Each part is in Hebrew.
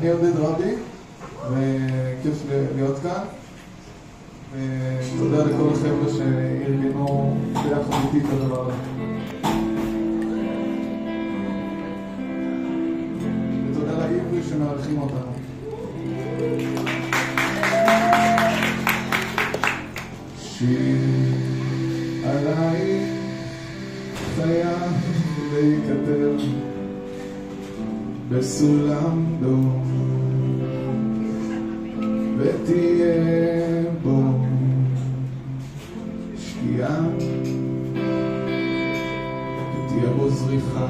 אני עודד רבי, וכיף להיות כאן. ותודה לכל החבר'ה שארגנו ביחד איתי את הדבר הזה. ותודה לעברי שמארחים אותנו. שיר עליי חייב להיכתב בסולם דום, ותהיה בו שקיעה, ותהיה בו זריחה,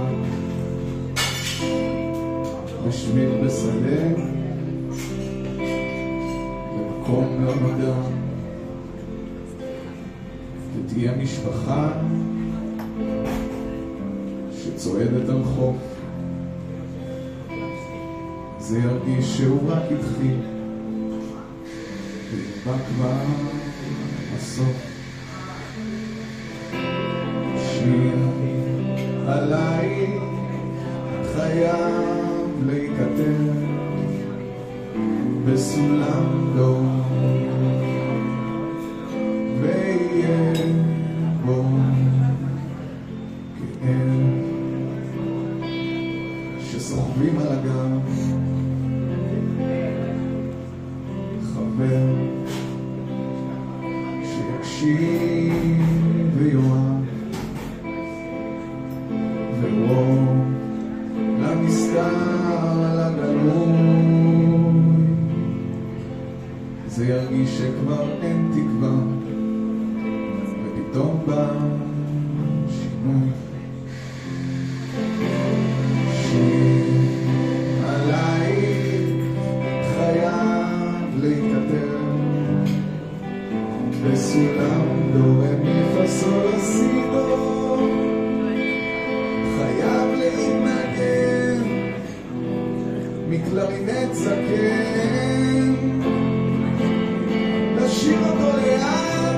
ושביל בשדה למקום לא נודע, ותהיה משפחה שצועדת על חוף. זה ירגיש שהוא רק התחיל, ובא כבר הסוף. שיר עליי חייב להיכתב בסולם דום, ויהיה בו כאב שסוחבים על הגב, חבר שיקשיב ויואב, ורוב למסתר על הגלוי. זה ירגיש שכבר אין תקווה, ופתאום בא שינוי. עליי חייב להיכתב בסולם דו רה מי פה סול לה סי דו, חייב להתנגן מקלרינט זקן, לשיר אותו לאט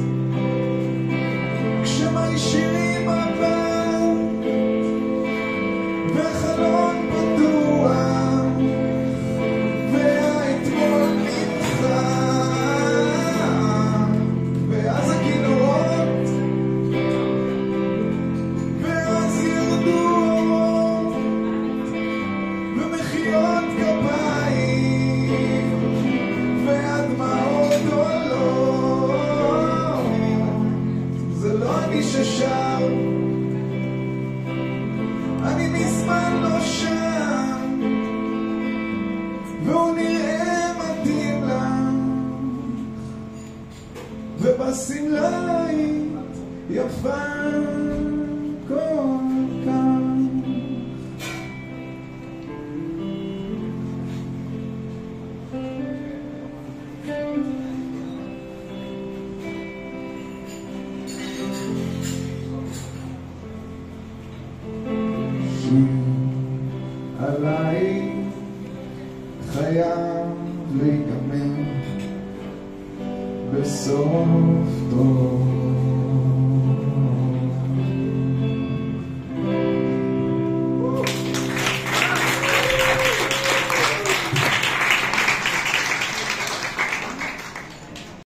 כשמיישירים מבט וחלון פתוח והאתמול נדחק, ואז הכינורות ואז ירדו אורות ומחיאות כפיים והדמעות עולות. זה לא אני ששר, אני מזמן לא שם, והוא נראה מתאים לך, ובסמלית יפה כל כך. עליי חייב להיגמר בסוף טוב.